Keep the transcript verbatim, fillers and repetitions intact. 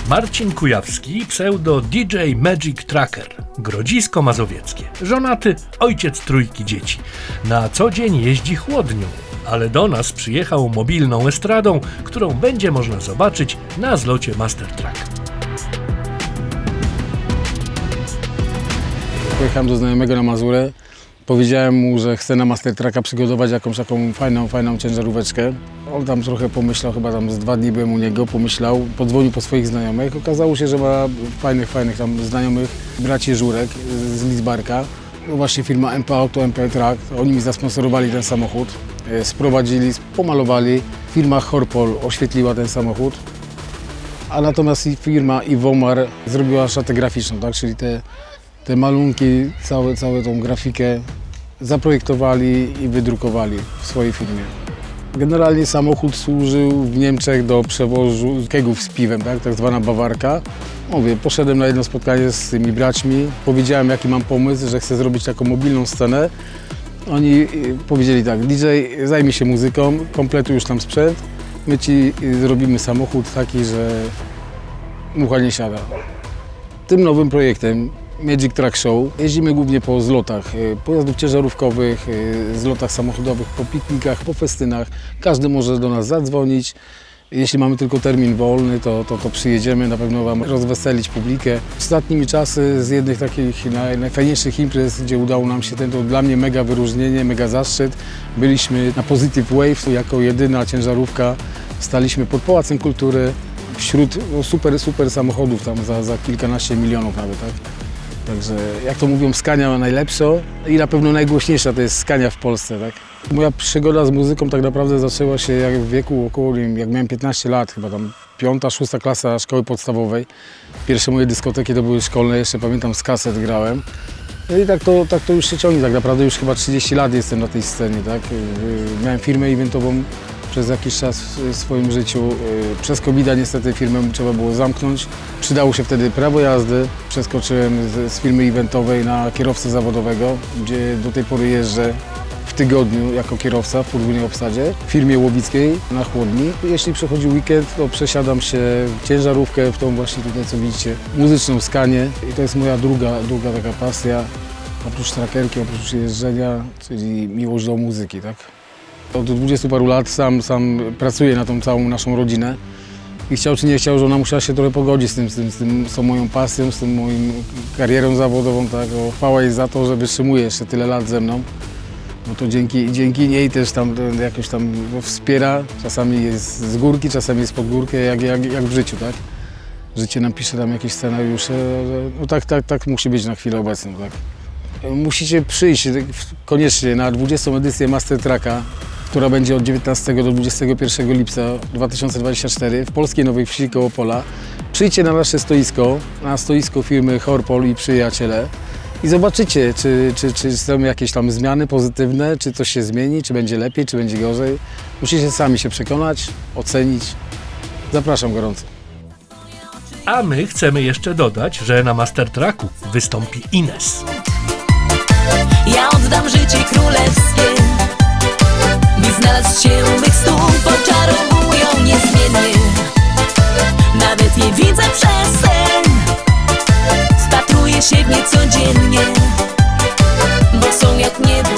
Marcin Kujawski, pseudo D J Magic Tracker, Grodzisko Mazowieckie. Żonaty, ojciec trójki dzieci. Na co dzień jeździ chłodnią, ale do nas przyjechał mobilną estradą, którą będzie można zobaczyć na zlocie Mastertrack. Pojechałem do znajomego na Mazurę. Powiedziałem mu, że chcę na Mastertracka przygotować jakąś taką fajną, fajną ciężaróweczkę. On tam trochę pomyślał, chyba tam z dwa dni byłem u niego, pomyślał, podzwonił po swoich znajomych. Okazało się, że ma fajnych, fajnych tam znajomych braci Żurek z Lidzbarka. No właśnie firma M P Auto, M P Track, oni mi zasponsorowali ten samochód. Sprowadzili, pomalowali. Firma Horpol oświetliła ten samochód. A natomiast firma Iwomar zrobiła szatę graficzną, tak? Czyli te Te malunki, całe, całą tą grafikę zaprojektowali i wydrukowali w swojej firmie. Generalnie samochód służył w Niemczech do przewozu kegów z piwem, tak, tak zwana bawarka. Mówię, poszedłem na jedno spotkanie z tymi braćmi, powiedziałem, jaki mam pomysł, że chcę zrobić taką mobilną scenę. Oni powiedzieli tak: D J, zajmij się muzyką, kompletuj już tam sprzęt, my ci zrobimy samochód taki, że mucha nie siada. Tym nowym projektem Magic Track Show jeździmy głównie po zlotach pojazdów ciężarówkowych, zlotach samochodowych, po piknikach, po festynach. Każdy może do nas zadzwonić. Jeśli mamy tylko termin wolny, to, to, to przyjedziemy, na pewno Wam rozweselić publikę. Ostatnimi czasy z jednych takich naj, najfajniejszych imprez, gdzie udało nam się ten, to dla mnie mega wyróżnienie, mega zaszczyt. Byliśmy na Positive Wave jako jedyna ciężarówka. Staliśmy pod Pałacem Kultury wśród no, super, super samochodów, tam za, za kilkanaście milionów nawet, tak? Także jak to mówią, Scania ma najlepszą i na pewno najgłośniejsza to jest Scania w Polsce, tak? Moja przygoda z muzyką tak naprawdę zaczęła się jak w wieku około, jak miałem piętnaście lat, chyba tam piąta, szósta klasa szkoły podstawowej. Pierwsze moje dyskoteki to były szkolne, jeszcze pamiętam, z kaset grałem. No i tak to, tak to już się ciągnie, tak naprawdę już chyba trzydzieści lat jestem na tej scenie, tak? Miałem firmę eventową przez jakiś czas w swoim życiu. Przez kowida niestety firmę trzeba było zamknąć. Przydało się wtedy prawo jazdy. Przeskoczyłem z, z firmy eventowej na kierowcę zawodowego, gdzie do tej pory jeżdżę w tygodniu jako kierowca w podwójnej obsadzie w firmie łowickiej na chłodni. Jeśli przychodzi weekend, to przesiadam się w ciężarówkę, w tą właśnie tutaj, co widzicie, muzyczną Scanię. I to jest moja druga, druga taka pasja, oprócz trackerki, oprócz jeżdżenia, czyli miłość do muzyki, tak? Od dwudziestu paru lat sam, sam pracuję na tą całą naszą rodzinę i chciał czy nie chciał, że ona musiała się trochę pogodzić z tym, z tym, z tym, z tą moją pasją, z tym moją karierą zawodową, tak? O, chwała jej za to, że wytrzymuje jeszcze tyle lat ze mną, bo to dzięki, dzięki niej też tam jakoś tam wspiera, czasami jest z górki, czasami jest pod górkę, jak, jak, jak w życiu, tak? Życie nam pisze tam jakieś scenariusze, no tak, tak, tak musi być na chwilę obecną, tak? Musicie przyjść koniecznie na dwudziestą edycję Mastertracka, która będzie od dziewiętnastego do dwudziestego pierwszego lipca dwa tysiące dwudziestego czwartego w Polskiej Nowej Wsi koło Opola. Przyjdźcie na nasze stoisko, na stoisko firmy Horpol i Przyjaciele i zobaczycie, czy, czy, czy są jakieś tam zmiany pozytywne, czy coś się zmieni, czy będzie lepiej, czy będzie gorzej. Musicie sami się przekonać, ocenić. Zapraszam gorąco. A my chcemy jeszcze dodać, że na Mastertracku wystąpi Ines. Ja oddam życie królewskie, by znalazł się u mych stóp, poczarowują niezmiennie. Nawet je widzę przez sen, wpatruję się w nie codziennie, bo są jak niebo.